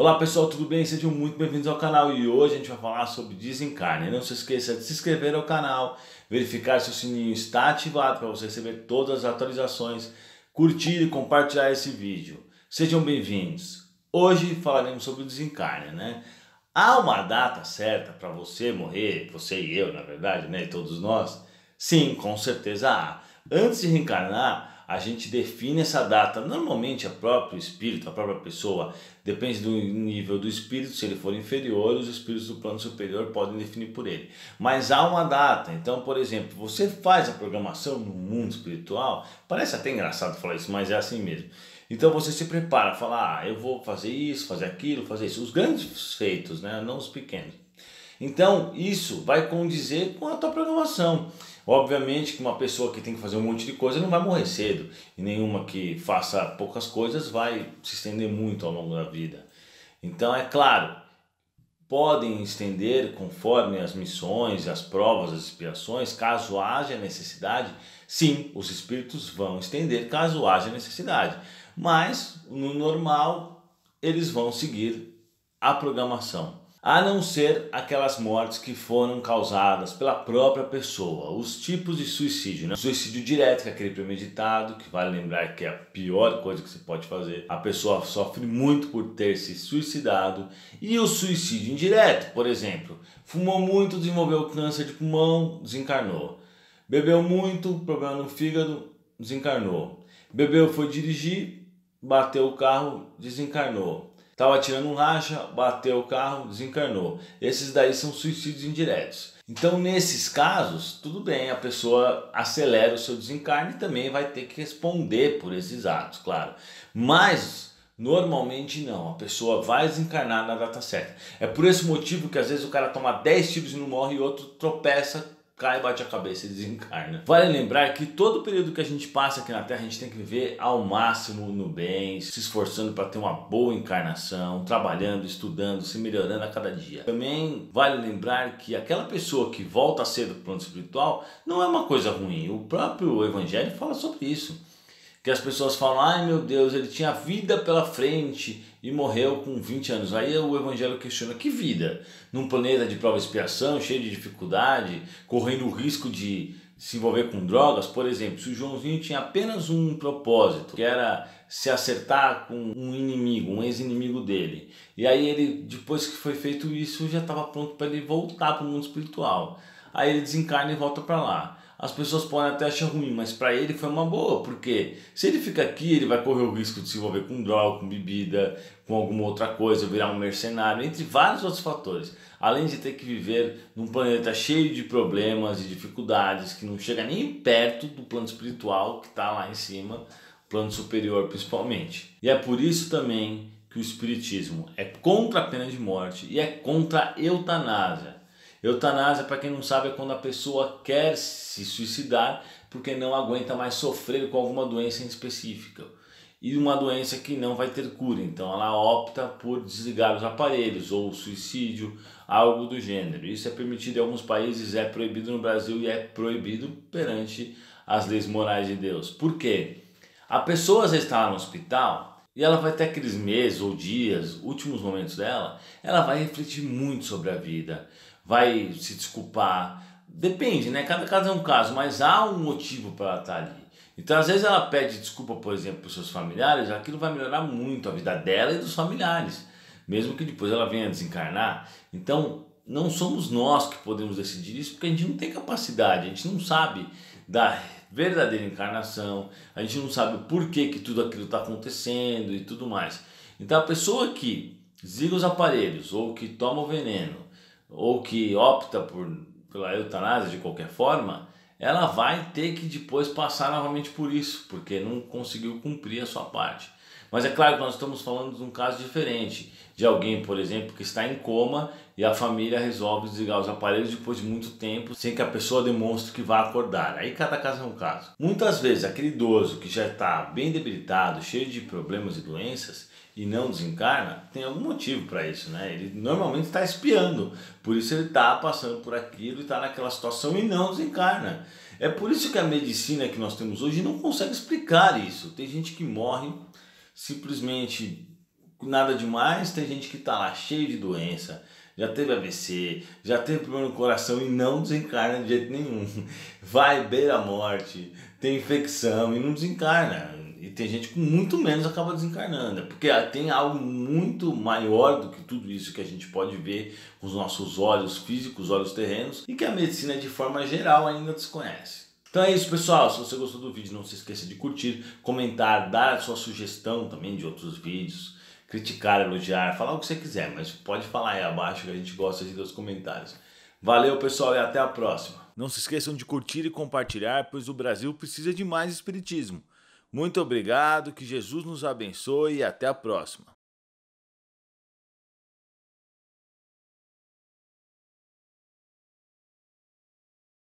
Olá pessoal, tudo bem? Sejam muito bem-vindos ao canal e hoje a gente vai falar sobre desencarne. Não se esqueça de se inscrever no canal, verificar se o sininho está ativado para você receber todas as atualizações, curtir e compartilhar esse vídeo. Sejam bem-vindos. Hoje falaremos sobre o desencarne, né? Há uma data certa para você morrer, você e eu, na verdade, né? E todos nós? Sim, com certeza há. Antes de reencarnar, a gente define essa data. Normalmente, o próprio espírito, a própria pessoa, depende do nível do espírito. Se ele for inferior, os espíritos do plano superior podem definir por ele. Mas há uma data. Então, por exemplo, você faz a programação no mundo espiritual. Parece até engraçado falar isso, mas é assim mesmo. Então você se prepara, fala, eu vou fazer isso, fazer aquilo, fazer isso. Os grandes feitos, né? Não os pequenos. Então isso vai condizer com a tua programação. Obviamente que uma pessoa que tem que fazer um monte de coisa não vai morrer cedo. E nenhuma que faça poucas coisas vai se estender muito ao longo da vida. Então é claro, podem estender conforme as missões, as provas, as expiações, caso haja necessidade. Sim, os espíritos vão estender caso haja necessidade. Mas no normal eles vão seguir a programação. A não ser aquelas mortes que foram causadas pela própria pessoa, os tipos de suicídio, né? Suicídio direto, que é aquele premeditado, que vale lembrar que é a pior coisa que você pode fazer. A pessoa sofre muito por ter se suicidado. E o suicídio indireto, por exemplo, fumou muito, desenvolveu câncer de pulmão, desencarnou. Bebeu muito, problema no fígado, desencarnou. Bebeu, foi dirigir, bateu o carro, desencarnou. Estava tirando um racha, bateu o carro, desencarnou. Esses daí são suicídios indiretos. Então nesses casos, tudo bem, a pessoa acelera o seu desencarne e também vai ter que responder por esses atos, claro. Mas normalmente não, a pessoa vai desencarnar na data certa. É por esse motivo que às vezes o cara toma 10 tiros e não morre e outro tropeça, cai, bate a cabeça e desencarna. Vale lembrar que todo o período que a gente passa aqui na Terra, a gente tem que viver ao máximo no bem, se esforçando para ter uma boa encarnação, trabalhando, estudando, se melhorando a cada dia. Também vale lembrar que aquela pessoa que volta a ser do plano espiritual não é uma coisa ruim. O próprio Evangelho fala sobre isso. Que as pessoas falam, ai meu Deus, ele tinha vida pela frente e morreu com 20 anos. Aí o Evangelho questiona, que vida? Num planeta de prova e expiação, cheio de dificuldade, correndo o risco de se envolver com drogas. Por exemplo, se o Joãozinho tinha apenas um propósito, que era se acertar com um inimigo, um ex-inimigo dele. E aí ele, depois que foi feito isso, já estava pronto para ele voltar para o mundo espiritual. Aí ele desencarna e volta para lá. As pessoas podem até achar ruim, mas para ele foi uma boa, porque se ele fica aqui, ele vai correr o risco de se envolver com droga, com bebida, com alguma outra coisa, virar um mercenário, entre vários outros fatores. Além de ter que viver num planeta cheio de problemas e dificuldades, que não chega nem perto do plano espiritual que está lá em cima, plano superior principalmente. E é por isso também que o espiritismo é contra a pena de morte e é contra a eutanásia. Eutanásia, para quem não sabe, é quando a pessoa quer se suicidar porque não aguenta mais sofrer com alguma doença em específica. E uma doença que não vai ter cura, então ela opta por desligar os aparelhos ou suicídio, algo do gênero. Isso é permitido em alguns países, é proibido no Brasil e é proibido perante as leis morais de Deus. Por quê? A pessoa às vezes está no hospital e ela vai ter aqueles meses ou dias, últimos momentos dela, ela vai refletir muito sobre a vida, vai se desculpar, depende, né? Cada caso é um caso, mas há um motivo para ela estar ali. Então às vezes ela pede desculpa, por exemplo, para os seus familiares, aquilo vai melhorar muito a vida dela e dos familiares, mesmo que depois ela venha a desencarnar. Então não somos nós que podemos decidir isso, porque a gente não tem capacidade, a gente não sabe da verdadeira encarnação, a gente não sabe o porquê que tudo aquilo está acontecendo e tudo mais. Então a pessoa que desliga os aparelhos, ou que toma o veneno, ou que opta pela eutanásia de qualquer forma, ela vai ter que depois passar novamente por isso, porque não conseguiu cumprir a sua parte. Mas é claro que nós estamos falando de um caso diferente, de alguém, por exemplo, que está em coma e a família resolve desligar os aparelhos depois de muito tempo, sem que a pessoa demonstre que vai acordar. Aí cada caso é um caso. Muitas vezes aquele idoso que já está bem debilitado, cheio de problemas e doenças, e não desencarna, tem algum motivo para isso, né? Ele normalmente está espiando, por isso ele está passando por aquilo e está naquela situação e não desencarna. É por isso que a medicina que nós temos hoje não consegue explicar isso. Tem gente que morre simplesmente nada demais, tem gente que tá lá cheio de doença, já teve AVC, já teve problema no coração e não desencarna de jeito nenhum. Vai beira a morte, tem infecção e não desencarna. E tem gente com muito menos acaba desencarnando, porque tem algo muito maior do que tudo isso que a gente pode ver com os nossos olhos físicos, olhos terrenos, e que a medicina de forma geral ainda desconhece. Então é isso, pessoal. Se você gostou do vídeo, não se esqueça de curtir, comentar, dar a sua sugestão também de outros vídeos, criticar, elogiar, falar o que você quiser, mas pode falar aí abaixo que a gente gosta de ler os comentários. Valeu, pessoal, e até a próxima. Não se esqueçam de curtir e compartilhar, pois o Brasil precisa de mais espiritismo. Muito obrigado, que Jesus nos abençoe e até a próxima.